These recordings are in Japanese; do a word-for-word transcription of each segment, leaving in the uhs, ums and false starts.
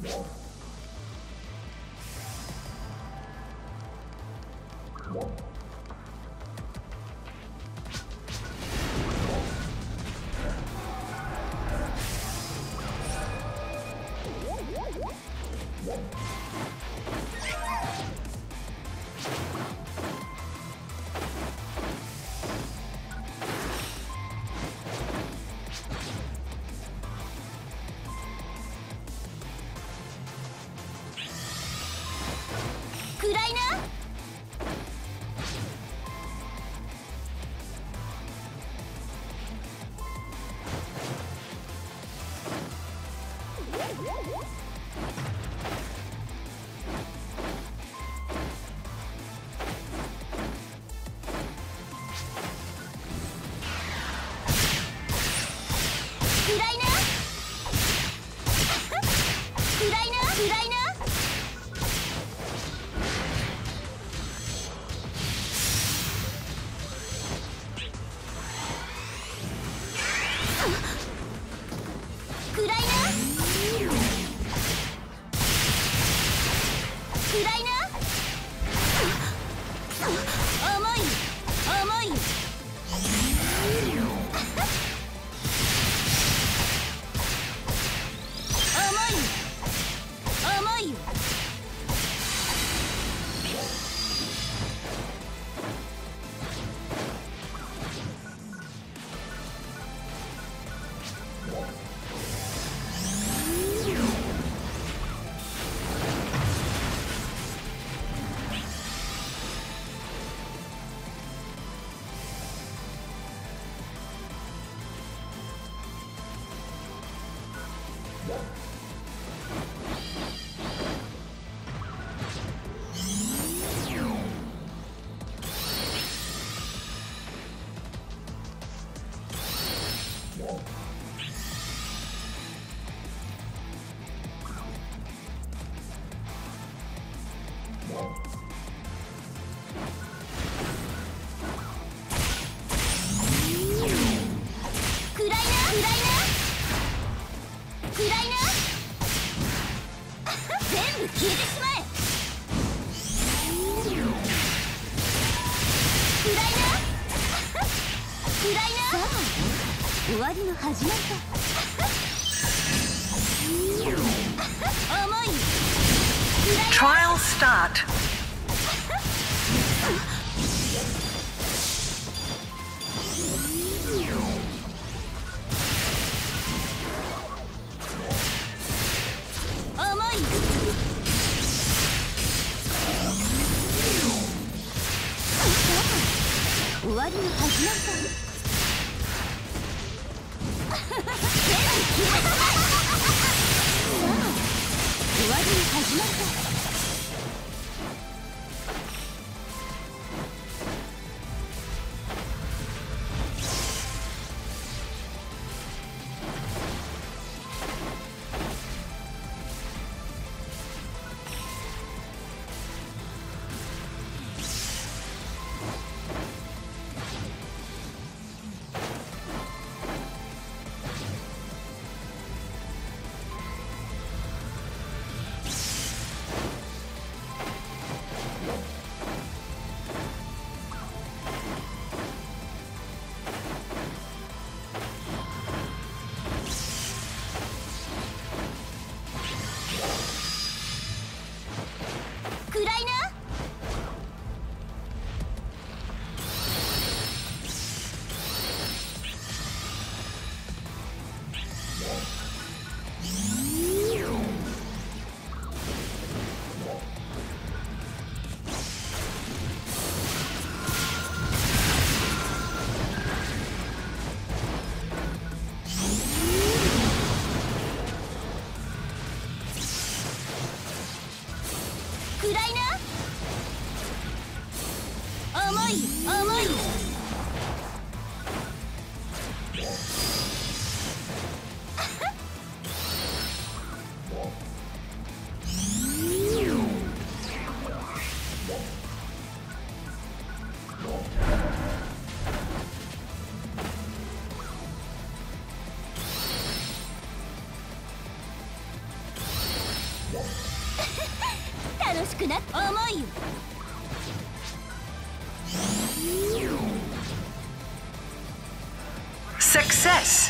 暗いな。暗いな。暗いな。暗いな。暗いな。暗いな。重い重い。重い重い。暗いな。暗いな。暗いな。全部消えてしまえ。暗いな。暗いな。さあ、終わりの始まりだ。重い。暗いな。 Trial start. 終わりの始まりだ。終わりの始まりだ。暗いな。暗いな。重い重い。 楽しくな重いよ。 Success!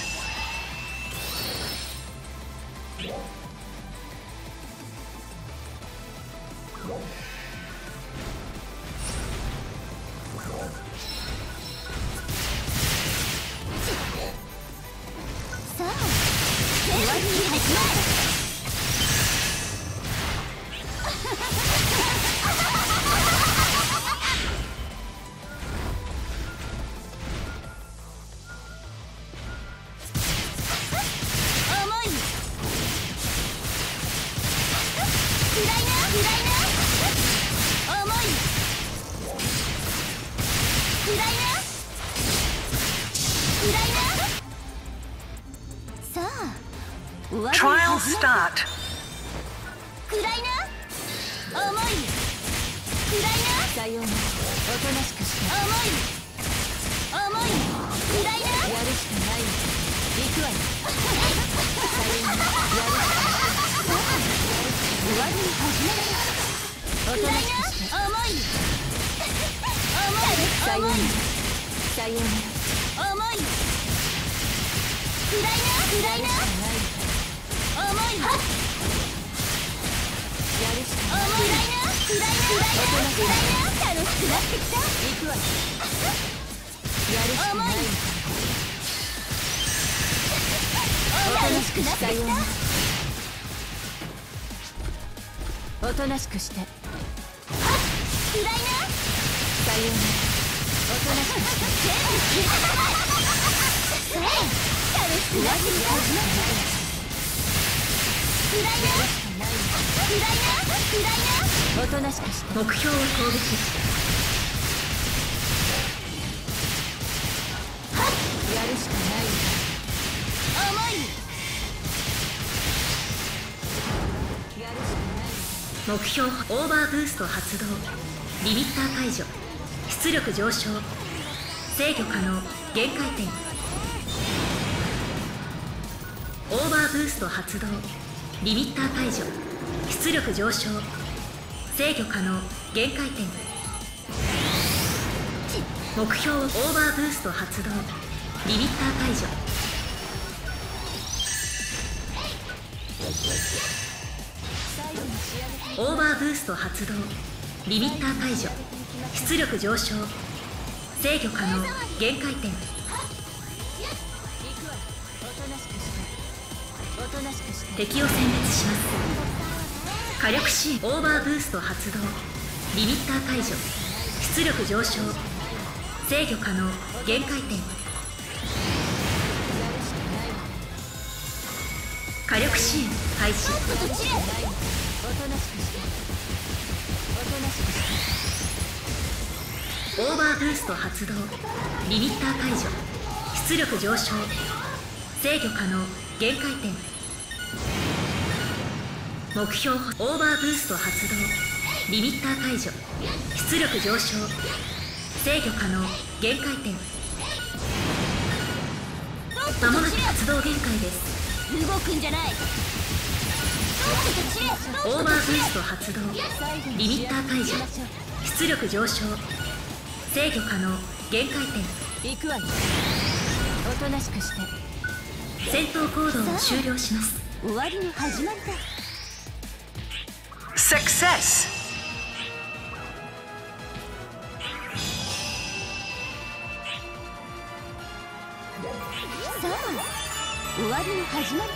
Trial start. 暗いな。重い。暗いな。さようなら。おとなしくして。重い。重い。暗いな。やるしかない。行くわよ。さようなら。やるしかない。終わりに始める。おとなしくして。重い。重い。さようなら。さようなら。重い。暗いな。暗いな。重い。やるしかない。暗いな。暗いな。暗いな。楽しくなってきた。行くわよ。やるしかない。楽しくなってきた。おとなしくして。暗いな。さようなら。おとなしくして。楽しくなってきた。暗いな。暗いな。暗いな。おとなしくして。 目標を攻撃。 やるしかない。重い。やるしかない。 目標オーバーブースト発動。リミッター解除。出力上昇。制御可能。限界点。オーバーブースト発動。リミッター解除。出力上昇。制御可能。限界点。目標オーバーブースト発動。リミッター解除。オーバーブースト発動。リミッター解除。出力上昇。制御可能。限界点。敵を殲滅します。火力支援オーバーブースト発動。リミッター解除。出力上昇。制御可能。限界点。火力支援開始。オーバーブースト発動。リミッター解除。出力上昇。制御可能。限界点。目標オーバーブースト発動。リミッター解除。出力上昇。制御可能。限界点。まもなく発動限界です。 動くんじゃない。 オーバーブースト発動。リミッター解除。出力上昇。制御可能。限界点。 行くわよ。おとなしくして。 戦闘行動を終了します。 終わりの始まりだ。 Success! さあ、終わりの始まりだ。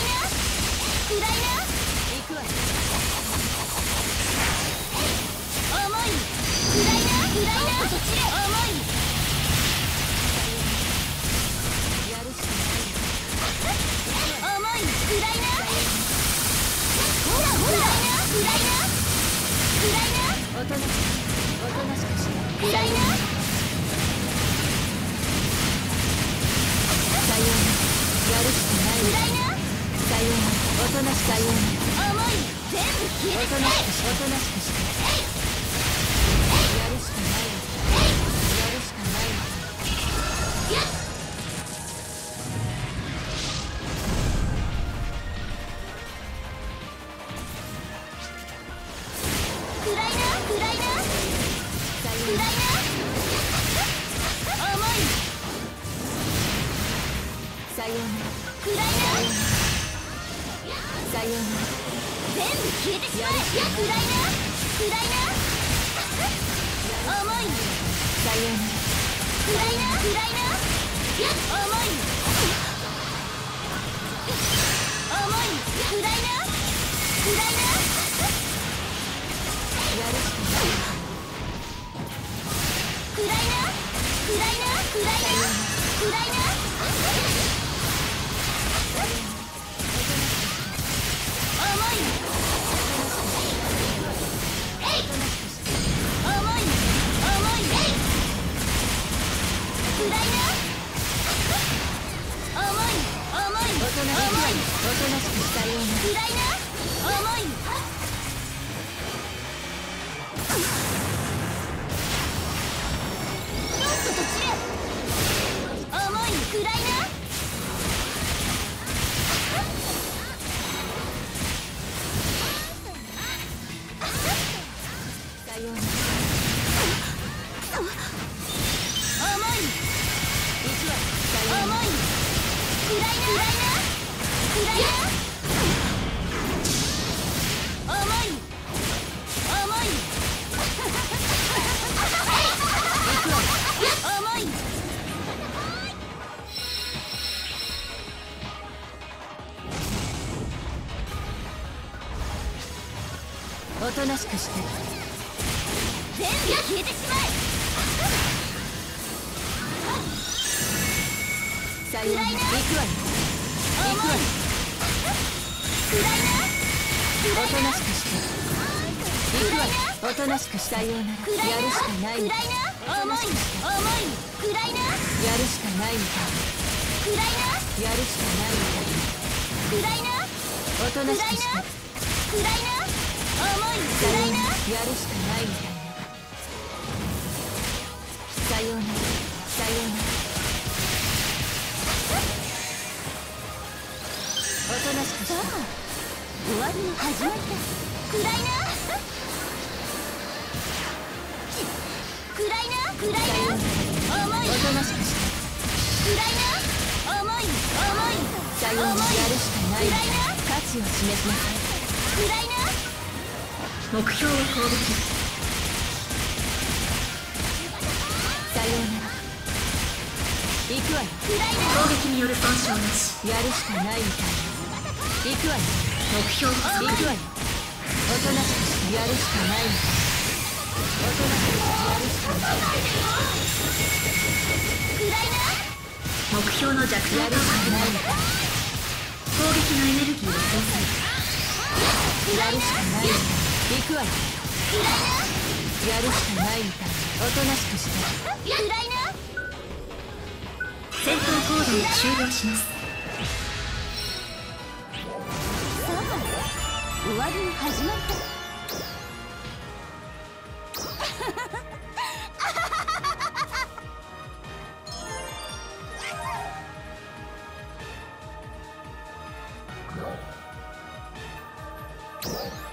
暗いな行くわよ重い暗いな暗いなそっちへ重いやるしかない重い暗いなほらほら暗いな暗いなおとなしくおとなしくしな暗いなさようなやるしかない暗いなさようなおとなしくさような重い全部消えておとなしくしおとなしくしてやるしかないやるしかないやっ暗いな暗いな暗いな重いさような暗いなさような全部消えてしまえ暗いな暗いな重いさような暗いな暗いな重い重い暗いな暗いなやるしかない暗いな暗いな暗いな暗いな重いえい重い重いえい暗いなとなしくおとなしくさような暗いな重いとっとと散れ重い暗いなさような重い一割さような重い暗いな暗いな暗いな重い重い行くわ重いおとなしくして全部消えてしまえさような行くわよ行くわよ暗いなおとなしくして行くわよおとなしくさようならやるしかないみたいな重い重い暗いなやるしかないみたいな暗いなやるしかないみたいな暗いなおとなしくして暗いな重い暗いなやるしかないみたいなさようならさようならおとなしくして終わりの始まりだ暗いな暗いな暗いな重いおとなしくして暗いな重い重いさようならやるしかないみたいな価値を示しなさい暗いな目標を攻撃さようなら行くわよ攻撃による損傷なしやるしかないみたいな行くわよ目標を行くわよおとなしくしてやるしかないみたいなおとなしくしてやるしかない暗いな目標の弱点をやるしかないみたいな攻撃のエネルギーを搭載やるしかないみたいな行くわよやるしかないみたいなおとなしくして暗いな戦闘行動を終了します。 さあ終わりに始まった you